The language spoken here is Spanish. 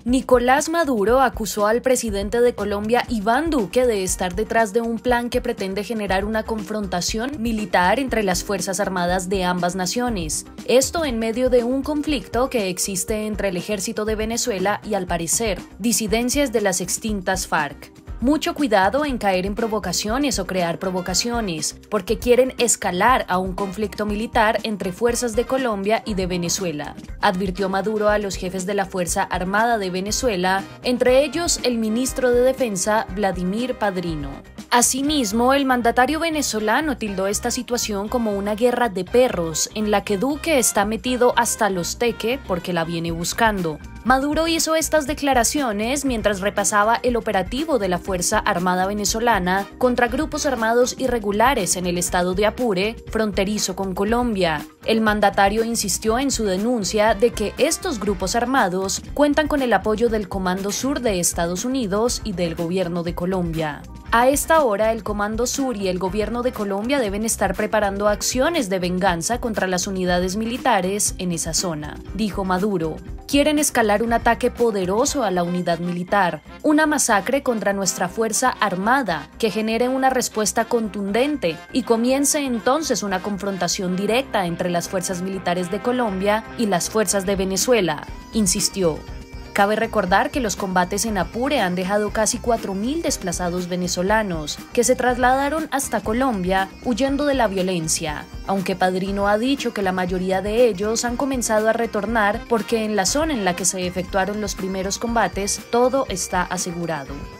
Nicolás Maduro acusó al presidente de Colombia, Iván Duque, de estar detrás de un plan que pretende generar una confrontación militar entre las Fuerzas Armadas de ambas naciones. Esto en medio de un conflicto que existe entre el ejército de Venezuela y, al parecer, disidencias de las extintas FARC. Mucho cuidado en caer en provocaciones o crear provocaciones, porque quieren escalar a un conflicto militar entre fuerzas de Colombia y de Venezuela, advirtió Maduro a los jefes de la Fuerza Armada de Venezuela, entre ellos el ministro de Defensa, Vladimir Padrino. Asimismo, el mandatario venezolano tildó esta situación como una guerra de perros, en la que Duque está metido hasta los teque porque la viene buscando. Maduro hizo estas declaraciones mientras repasaba el operativo de la Fuerza Armada venezolana contra grupos armados irregulares en el estado de Apure, fronterizo con Colombia. El mandatario insistió en su denuncia de que estos grupos armados cuentan con el apoyo del Comando Sur de Estados Unidos y del gobierno de Colombia. A esta hora, el Comando Sur y el gobierno de Colombia deben estar preparando acciones de venganza contra las unidades militares en esa zona, dijo Maduro. Quieren escalar un ataque poderoso a la unidad militar, una masacre contra nuestra Fuerza Armada, que genere una respuesta contundente y comience entonces una confrontación directa entre las fuerzas militares de Colombia y las fuerzas de Venezuela, insistió. Cabe recordar que los combates en Apure han dejado casi 4.000 desplazados venezolanos, que se trasladaron hasta Colombia huyendo de la violencia, aunque Padrino ha dicho que la mayoría de ellos han comenzado a retornar porque en la zona en la que se efectuaron los primeros combates todo está asegurado.